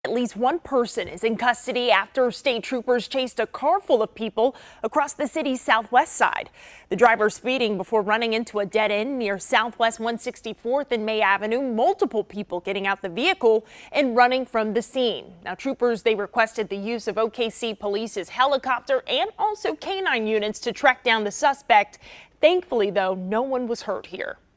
At least one person is in custody after state troopers chased a car full of people across the city's southwest side. The driver speeding before running into a dead end near Southwest 164th and May Avenue. Multiple people getting out the vehicle and running from the scene. Now, troopers, they requested the use of OKC Police's helicopter and also canine units to track down the suspect. Thankfully, though, no one was hurt here.